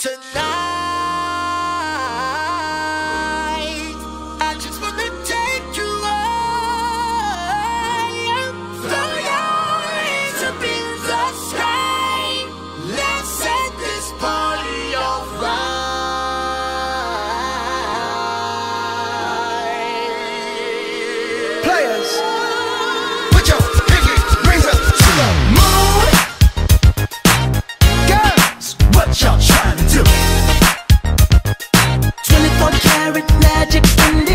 Tonight, I just wanna take you high. Throw your hands up in the sky. Let's set this party on fire. Players, put your pinky rings up to the moon. Girls, what y'all trying to do? 24 karat magic in the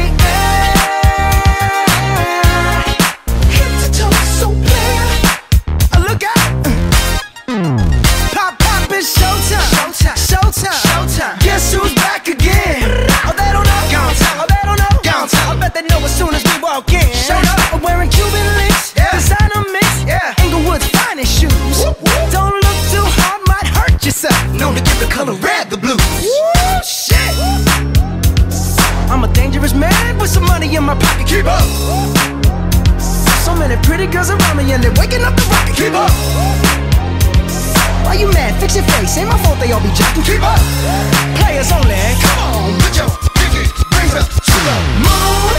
air. Head to toe, so clear. Look out! Pop, pop, it's showtime. Showtime, showtime, showtime. Guess who's back again? Oh, they don't know. Gone time. Oh, they don't know. Gone time. I bet they know as soon as we walk in. Showed up. I'm wearing Cuban links. Yeah. Designer mix. Yeah. Inglewood's finest shoes. Whoop, whoop. Don't look too hard, might hurt yourself. Known to give the color red the blues. Woo, shit. I'm a dangerous man with some money in my pocket. Keep up. So many pretty girls around me and they're waking up the rocket. Keep up. Why you mad? Fix your face. Ain't my fault they all be jacking. Keep up. Players only. Come on, put your pinky rings up to the moon.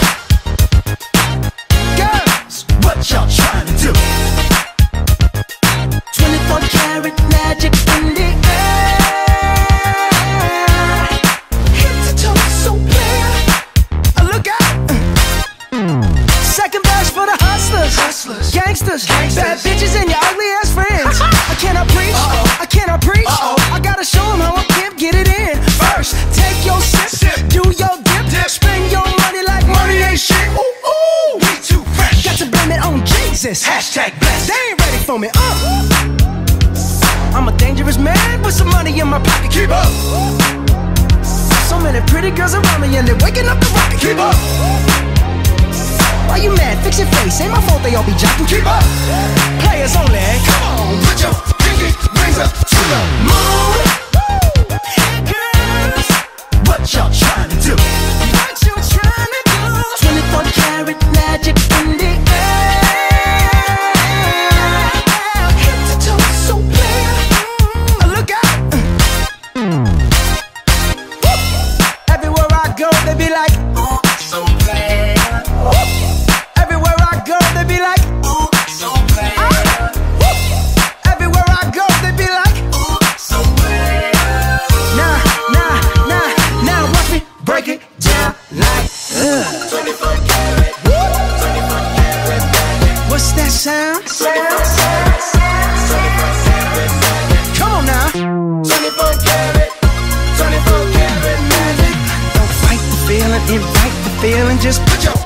Girls, what y'all trying to do? 24 karat magic in the air. Head to toe, so clear. Look out. Second verse for the hustlers. Hustlers. Gangsters. Bad bitches and your ugly ass friends. I cannot preach. I cannot preach. I gotta show them how I can get it in. First, take your sip. Do your dip. Spend your money like money ain't shit. Ooh, ooh. We too fresh. Got to blame it on Jesus. Hashtag blessed. They ain't ready for me. I'm a dangerous man with some money in my pocket. Keep up. So many pretty girls around me and they're waking up the rocket. Keep up. Why you mad? Fix your face. Ain't my fault they all be jacking. Keep up. Players only. Come on, put your pinky rings up to the moon. Girls, what y'all trying to do? What you trying to do? 24 karat magic in the air. Head to toe, so clear. Look out. Everywhere I go, they be like, Ooh, so clear. everywhere I go, they be like, Ooh, so clear. everywhere I go, they be like, Ooh, so clear. now, watch me break it down like, 24 karat. 24 karat magic. what's that sound? 24 karat magic. Come on now. 24 karat. 24 karat magic. Don't fight the feeling, invite the feeling, just put your